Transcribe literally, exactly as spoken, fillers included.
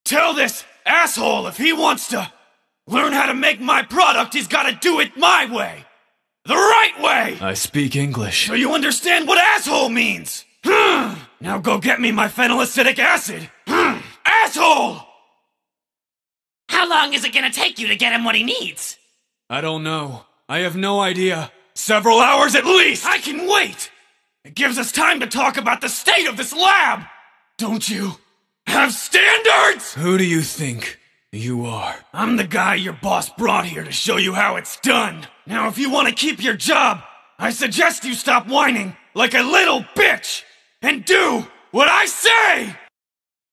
Tell this asshole if he wants to learn how to make my product, he's gotta do it my way. The right way! I speak English. So you understand what asshole means? Now go get me my phenylacetic acid. Asshole! How long is it gonna take you to get him what he needs? I don't know. I have no idea. Several hours at least! I can wait! It gives us time to talk about the state of this lab! Don't you have standards? Who do you think you are? I'm the guy your boss brought here to show you how it's done. Now if you want to keep your job, I suggest you stop whining like a little bitch and do what I say!